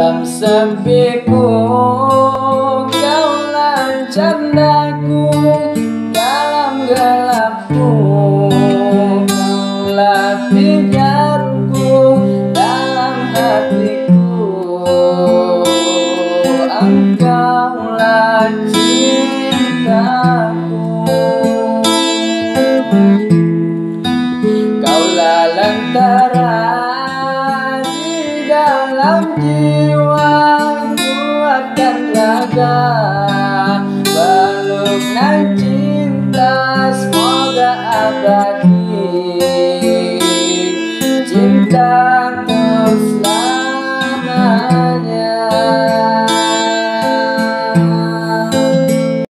Dalam sepiku kaulah candaku, dalam gelapku kaulah pijarku, dalam hatiku engkaulah cintaku. Kaulah lentera di dalam jiwa